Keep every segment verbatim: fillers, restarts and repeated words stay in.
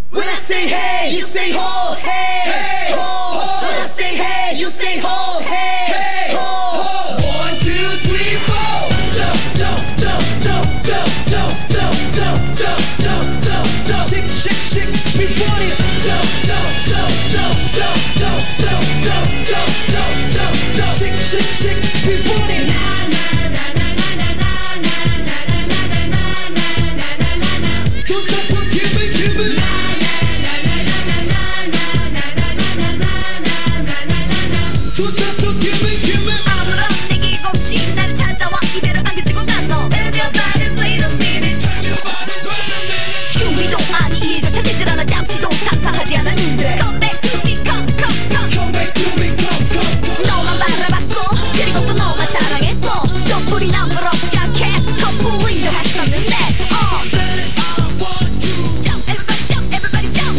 When I say hey, you say ho, hey, hey, ho. When I say hey, you say ho, hey, hey, ho. One, two, three, four. Jump, jump, jump, jump, jump, jump, jump, jump, jump, jump, jump, jump. Shake, shake, shake, we want it. Jump, jump, jump, jump, jump, jump, jump, jump, jump, jump, jump, jump. Shake, shake, shake, we want it. Don't stop, give it, give it. Don't stop, give it, give it. 아무런 얘기 없이 날 찾아와 이별을 안겨주고 간 너. Tell me about it, wait a minute. Tell me about it, wait a minute. 준비도 아니 이해도 찾지질 않아 잠시도 상상하지 않았는데. Come back to me, come, come, come. Come back to me, come, come, come. 너만 바라봤고 그리고 또 너만 사랑했고 또 불이 난 부럽지 않게 커플링도 했었는데. 어. Jump, everybody jump, everybody jump.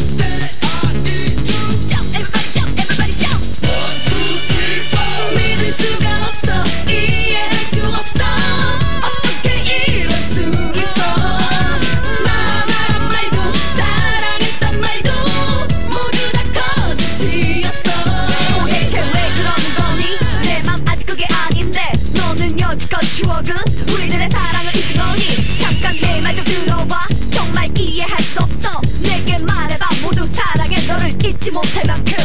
Jump, everybody jump, everybody jump. One, two, three, four. 믿을 수가 없어 이해할 수 없어 어떻게 이럴 수 있어 나 말한 말도 사랑했단 말도 모두 다 거짓이었어 도대체 왜 그러는 거니 내 맘 아직 그게 아닌데 너는 여지껏 추억은 우리들의 사랑을 잊은 거니 잠깐 내 말 좀 들어봐 정말 이해할 수 없어 내게 말해봐 모두 사랑해 너를 잊지 못할 만큼